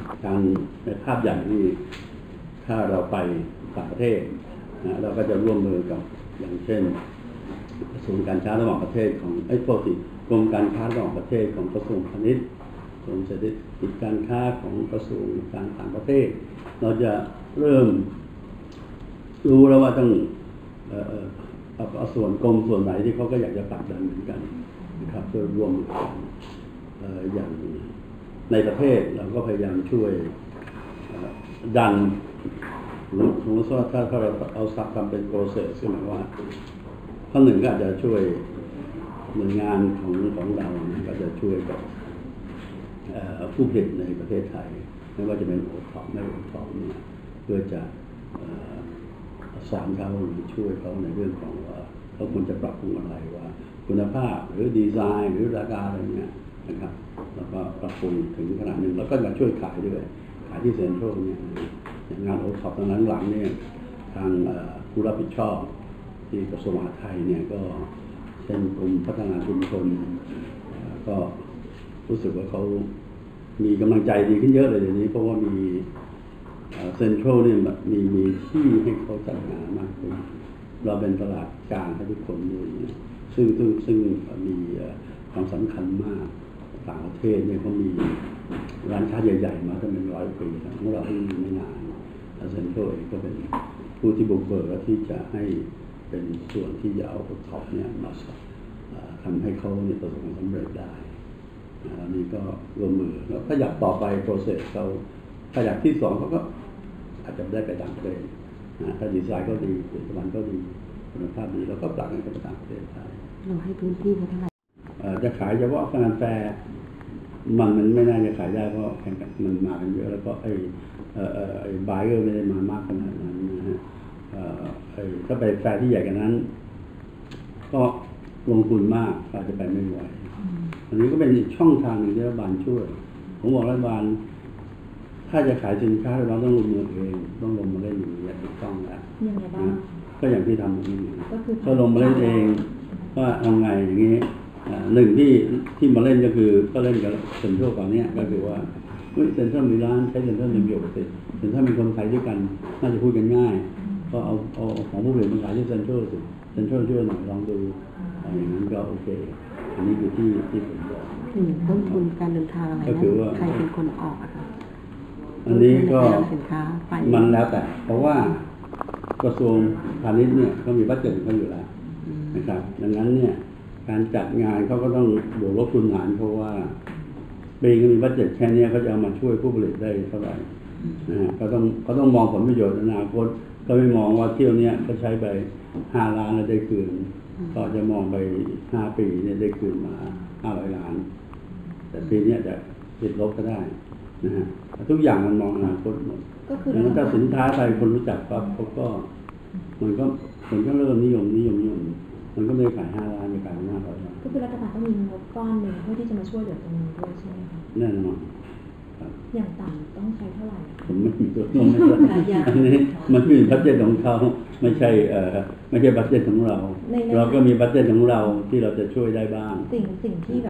ทางในภาพใหญ่นี่ถ้าเราไปต่างประเทศนะเราก็จะร่วมมือกับอย่างเช่นกระทรวงการค้าระหว่างประเทศของกรมการค้าระหว่างประเทศของกระทรวงพาณิชย์กรมเศรษฐกิจการค้าของกระทรวงการต่างประเทศเราจะเริ่มรู้แล้วว่าต้องส่วนกรมส่วนไหนที่เขาก็อยากจะผลักดันเหมือนกันนะครับเพื่อร่วมกันอย่างในประเทศเราก็พยายามช่วยดันสมมติว่าถ้าเราเอาสักทำเป็นโปรเซสขึ้นมาว่าข้อหนึ่งก็อาจจะช่วยหน่วยงานของเราก็จะช่วยกับผู้ผลิตในประเทศไทยไม่ว่าจะเป็นโอท็อปไม่โอท็อปเนี่ยเพื่อจะสอนเขาหรือช่วยเขาในเรื่องของว่าเขาควรจะปรับปรุงอะไรว่าคุณภาพหรือดีไซน์หรือราคาอะไรเงี้ยนะครับแล้วก็ปรับปรุงถึงขนาดหนึ่งแล้วก็มาช่วยขายด้วยขายที่เซ็นทรัลเนี่ยอย่างงานโอท็อปตอนหลังๆเนี่ยทางผู้รับผิดชอบที่กระทรวงมหาดไทยเนี่ยก็เช่นกรมพัฒนาชุมชนก็รู้สึกว่าเขามีกำลังใจดีขึ้นเยอะเลยเดี๋ยวนี้เพราะว่ามีเซ็นทรัลเนี่ยมีที่ให้เขาจัดงานมากขึ้นเราเป็นตลาดกลางให้ทุกคนด้วยซึ่งมีความสำคัญมากต่างประเทศเนี่ยเขามีร้านค้าใหญ่ๆมาตั้งเป็น100 ปีแล้วของเราเองไม่นานเซ็นทรัลเองก็เป็นผู้ที่บุกเบิกที่จะให้เป็นส่วนที่จะเอาท็อปเนี่ยมาทำให้เขาเนี่ยประสบความสำเร็จได้นี่ก็ร่วมมือแล้วขยับต่อไปโปรเซสเขาขยับที่2เขาก็อาจจะได้ไปต่างประเทศถ้าดีไซน์ก็ดีผลิตภัณฑ์ก็ดีคุณภาพดีแล้วก็ปรับให้ไปต่างประเทศได้เราให้พื้นที่เขาเท่าไหร่จะขายเฉพาะงานแฟร์มันไม่น่าจะขายได้เพราะแข่งกันมันมากันเยอะแล้วก็ไอ้บายเออร์ไม่ได้มามากขนาดนั้นนะฮะถ้าไปแฟร์ที่ใหญ่กันนั้นก็ลงทุนมากอาจจะไปไม่ไหวอันนี้ก็เป็นอีกช่องทางหนึ่งที่รัฐบาลช่วยผมบอกรัฐบาลถ้าจะขายสินค้าเราต้องลงมือเองต้องลงมาเล่นอย่างนี้ถูกต้องแล้วก็อย่างที่ทำอย่างนี้ก็ลงมาเล่นเองว่าทำไงอย่างนี้หนึ่งที่มาเล่นก็คือก็เล่นกับเซ็นทรัลก่อนเนี้ยก็คือว่าเซ็นทรัลมีร้านใช้เซ็นทรัลมีประโยชน์เซ็นทรัลมีคนขายด้วยกันน่าจะพูดกันง่ายก็เอาของผู้ผลิตมาขายที่เซ็นทรัลสิเซ็นทรัลช่วยหน่อยลองดูอย่างนั้นก็โอเคอันนี้คือที่ผมบอกต้นทุนการเดินทางอะไรนะใครเป็นคนออกคะอันนี้ก็มันแล้วแต่เพราะว่ากระทรวงพาณิชย์เนี่ยเขามีบัดเจ็ตเขาอยู่แล้วนะครับดังนั้นเนี่ยการจัดงานเขาก็ต้องบวกลบคูณหารเพราะว่าปีก็มีบัดเจ็ตแค่นี้เขาจะเอามาช่วยผู้ผลิตได้เท่าไหร่นะฮะเขาต้องมองผลประโยชน์อนาคตก็ไม่มองว่าเที่ยวนี้ก็ใช้ไป5 ล้านแล้วได้คืนก็จะมองไป5 ปีเนี่ยได้คืนมา500 ล้านแต่ปีนี้จะติดลบก็ได้นะฮะทุกอย่างมันมองอนาคตหมดดังนั้นถ้าสินค้าไทยคนรู้จักปั๊บเขาก็มันก็เริ่มนิยมมันก็ไม่ขาย5 ล้านไม่ขาย500 ล้านก็คือรัฐบาลต้องมีงบก้อนหนึ่งเพื่อที่จะมาช่วยเหลือตรงนี้ด้วยใช่ไหมคะแน่นอนอย่างต่ำต้องใช้เท่าไหร่ผมไม่มีตัวตนอันนี้มันมีบัดเจ็ตของเขาไม่ใช่บัดเจ็ตของเราก็มีบัดเจ็ตของเราที่เราจะช่วยได้บ้างสิ่งที่